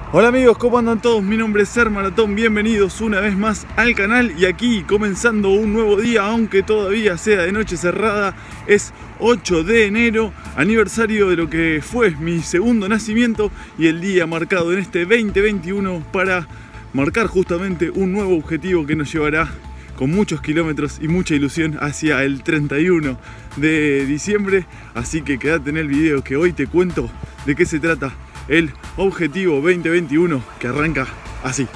Hola amigos, ¿cómo andan todos? Mi nombre es Ser Maratón, bienvenidos una vez más al canal y aquí comenzando un nuevo día, aunque todavía sea de noche cerrada. Es 8 de enero, aniversario de lo que fue mi segundo nacimiento y el día marcado en este 2021 para marcar justamente un nuevo objetivo que nos llevará con muchos kilómetros y mucha ilusión hacia el 31 de diciembre. Así que quédate en el video que hoy te cuento de qué se trata el objetivo 2021 que arranca así.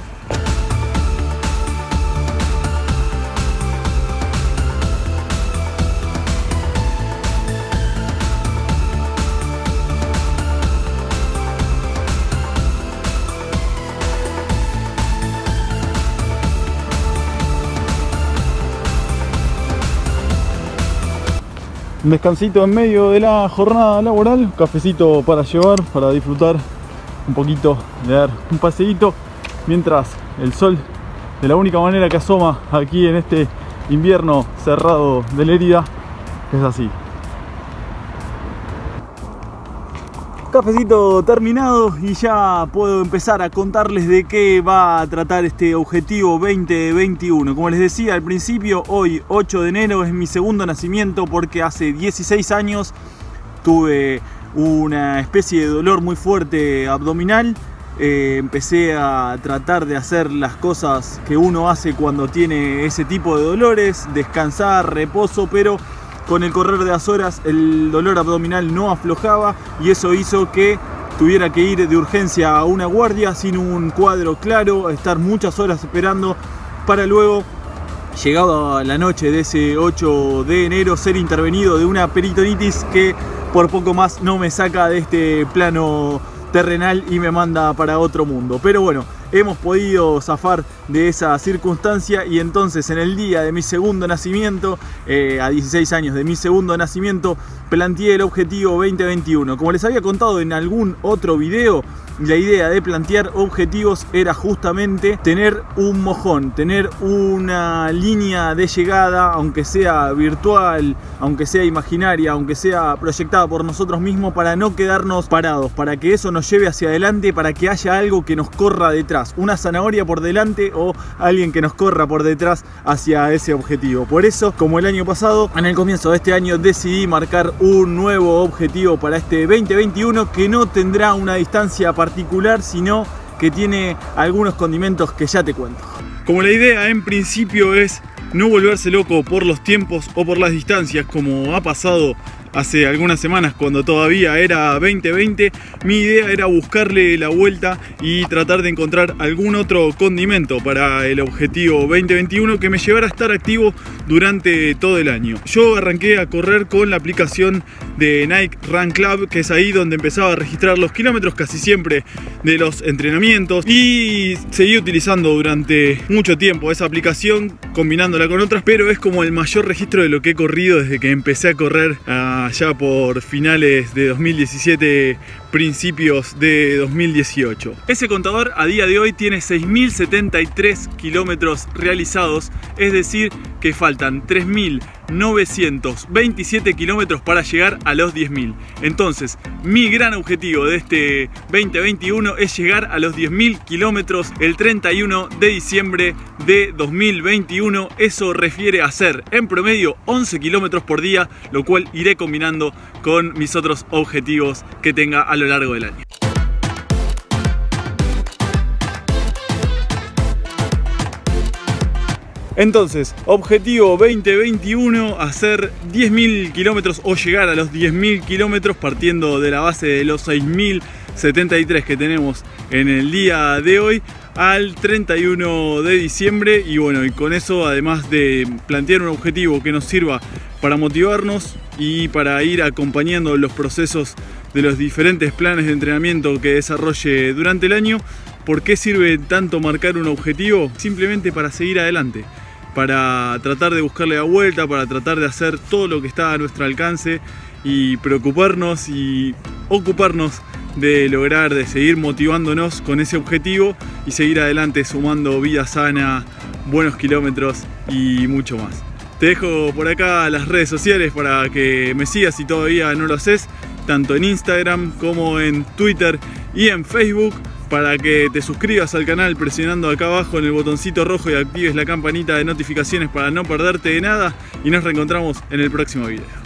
Un descansito en medio de la jornada laboral, cafecito para llevar, para disfrutar un poquito, de dar un paseíto mientras el sol, de la única manera que asoma aquí en este invierno cerrado de Lérida, es así. Cafecito terminado y ya puedo empezar a contarles de qué va a tratar este objetivo 2021. Como les decía al principio, hoy 8 de enero es mi segundo nacimiento porque hace 16 años tuve una especie de dolor muy fuerte abdominal. Empecé a tratar de hacer las cosas que uno hace cuando tiene ese tipo de dolores, descansar, reposo, pero con el correr de las horas el dolor abdominal no aflojaba y eso hizo que tuviera que ir de urgencia a una guardia sin un cuadro claro, estar muchas horas esperando para luego, llegado a la noche de ese 8 de enero, ser intervenido de una peritonitis que por poco más no me saca de este plano terrenal y me manda para otro mundo. Pero bueno, hemos podido zafar de esa circunstancia y entonces en el día de mi segundo nacimiento, a 16 años de mi segundo nacimiento, planteé el objetivo 2021. Como les había contado en algún otro video, la idea de plantear objetivos era justamente tener un mojón, tener una línea de llegada, aunque sea virtual, aunque sea imaginaria, aunque sea proyectada por nosotros mismos, para no quedarnos parados, para que eso nos lleve hacia adelante, para que haya algo que nos corra detrás, una zanahoria por delante o alguien que nos corra por detrás hacia ese objetivo. Por eso, como el año pasado, en el comienzo de este año decidí marcar un nuevo objetivo para este 2021 que no tendrá una distancia particular, sino que tiene algunos condimentos que ya te cuento. Como la idea en principio es no volverse loco por los tiempos o por las distancias como ha pasado hace algunas semanas cuando todavía era 2020, mi idea era buscarle la vuelta y tratar de encontrar algún otro condimento para el objetivo 2021 que me llevara a estar activo durante todo el año. Yo arranqué a correr con la aplicación de Nike Run Club, que es ahí donde empezaba a registrar los kilómetros casi siempre de los entrenamientos, y seguí utilizando durante mucho tiempo esa aplicación combinándola con otras, pero es como el mayor registro de lo que he corrido desde que empecé a correr allá por finales de 2017, principios de 2018. Ese contador a día de hoy tiene 6.073 kilómetros realizados, es decir que faltan 3.927 kilómetros para llegar a los 10.000. Entonces, mi gran objetivo de este 2021 es llegar a los 10.000 kilómetros el 31 de diciembre de 2021. Eso refiere a hacer en promedio 11 kilómetros por día, lo cual iré combinando con mis otros objetivos que tenga a lo largo del año. Entonces, objetivo 2021, hacer 10.000 kilómetros o llegar a los 10.000 kilómetros partiendo de la base de los 6.073 que tenemos en el día de hoy al 31 de diciembre. Y bueno, y con eso, además de plantear un objetivo que nos sirva para motivarnos y para ir acompañando los procesos de los diferentes planes de entrenamiento que desarrolle durante el año, ¿por qué sirve tanto marcar un objetivo? Simplemente para seguir adelante, para tratar de buscarle la vuelta, para tratar de hacer todo lo que está a nuestro alcance y preocuparnos y ocuparnos de lograr, de seguir motivándonos con ese objetivo y seguir adelante sumando vida sana, buenos kilómetros y mucho más. Te dejo por acá las redes sociales para que me sigas si todavía no lo haces, tanto en Instagram como en Twitter y en Facebook. para que te suscribas al canal presionando acá abajo en el botoncito rojo y actives la campanita de notificaciones para no perderte de nada, y nos reencontramos en el próximo video.